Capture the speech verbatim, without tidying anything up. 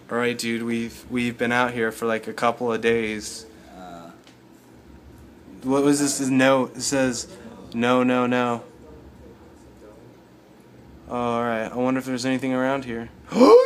Alright, dude, we've we've been out here for like a couple of days. Uh, What was this? This note? It says, no, no, no. Oh, alright. I wonder if there's anything around here.